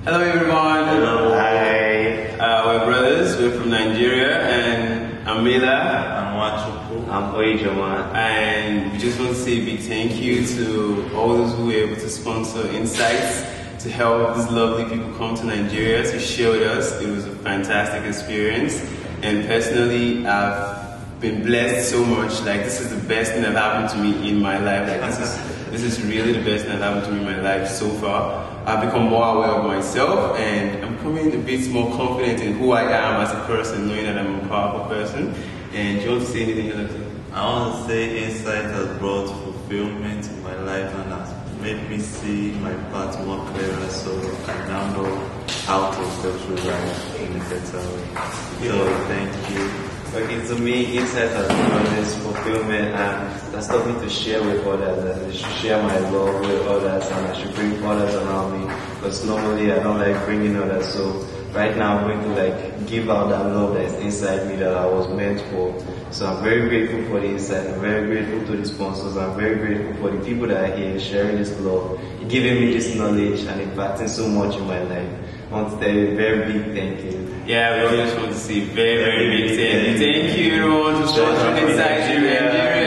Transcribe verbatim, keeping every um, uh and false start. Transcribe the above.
Hello everyone. Hello. Hi. Uh, we're brothers. We're from Nigeria, and I'm Mila. I'm Wachuku. I'm Oijaman. And we just want to say a big thank you to all those who were able to sponsor Insights to help these lovely people come to Nigeria to share with us. It was a fantastic experience, and personally, I've been blessed so much. Like, this is the best thing that happened to me in my life. Like, this is this is really the best thing that happened to me in my life so far. I've become more aware of myself, and I'm becoming a bit more confident in who I am as a person, knowing that I'm a powerful person. And do you want to say anything else? I want to say Insight has brought fulfillment in my life and has made me see my path more clearer, so I now know how to go through life in a better way. So thank you. Okay, to me, Insight has brought this fulfillment, and that's taught me to share with others, and I should share my love with others, and I should bring others around me, because normally I don't like bringing others. So right now I'm going to like give out that love that is inside me that I was meant for. So I'm very grateful for the Insight. I'm very grateful to the sponsors. I'm very grateful for the people that are here sharing this love, giving me this knowledge and impacting so much in my life. I want to tell you a very big thank you. Yeah, we all just want to say very, very big thank you. Thank you everyone for sponsoring Insights in Nigeria.